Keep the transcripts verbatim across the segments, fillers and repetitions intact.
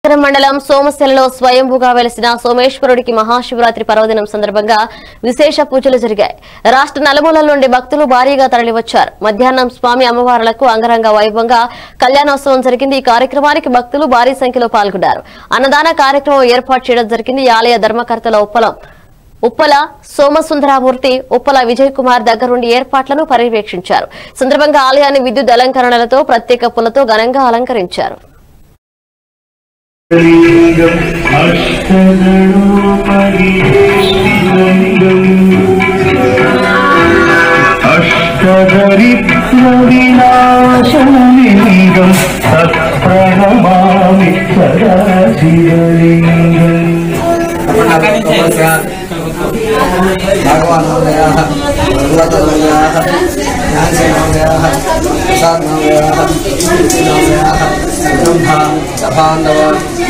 భాస్కరం మండలం సోమశెలలో స్వయంభూగా వెలిసిన సోమేశ్వరుడికి మహాశివరాత్రి పర్వదినం సందర్భంగా విశేష పూజలు జరిగాయి. రాష్ట్ర నలుమూలల నుండి భక్తులు భారీగా తరలివచ్చారు. మధ్యాహ్నం స్వామి అమ్మవార్లకు అంగరంగ వైభవంగా కళ్యాణోత్సవం జరిగింది. ఈ కార్యక్రమానికి భక్తులు భారీ సంఖ్యలో పాల్గొన్నారు. అన్నదాన కార్యక్రమం ఏర్పాటు చేయడం జరిగింది. ఆలయ ధర్మకర్తల ఉప్పలం ఉప్పల సోమసుందరమూర్తి, ఉప్పల విజయ్ కుమార్ దగ్గరుండి ఏర్పాట్లను పర్యవేక్షించారు. సందర్భంగా ఆలయాన్ని విద్యుత్ అలంకరణలతో ప్రత్యేక పూలతో ఘనంగా అలంకరించారు. भगवान हो गया, भगवत हो गया, ज्ञान सिंह हो गया, प्रसाद हो गया, हो गया, ब्रह्मा, पांडव,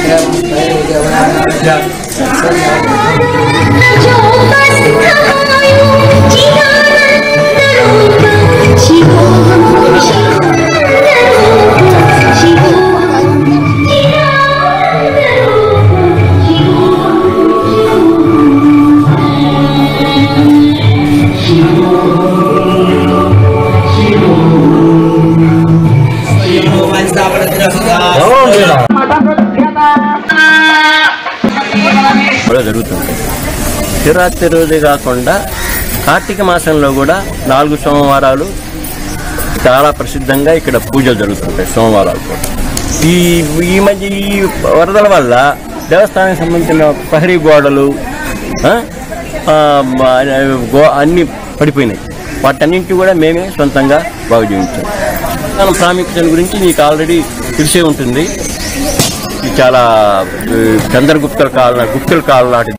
జరుగుతుంది. శివరాత్రి రోజే కాకుండా కార్తీక మాసంలో కూడా నాలుగు సోమవారాలు చాలా ప్రసిద్ధంగా ఇక్కడ పూజలు జరుగుతుంటాయి. సోమవారాలు కూడా ఈ ఈ మధ్య ఈ వరదల వల్ల దేవస్థానానికి సంబంధించిన ప్రహరీ గోడలు అన్నీ పడిపోయినాయి. వాటన్నింటి కూడా మేమే సొంతంగా బాగు చేయించాం. ప్రాముఖ్యత గురించి మీకు ఆల్రెడీ తెలిసే ఉంటుంది. ఇది చాలా చంద్రగుప్తుల కాలం గుప్తుల కాలం నాటి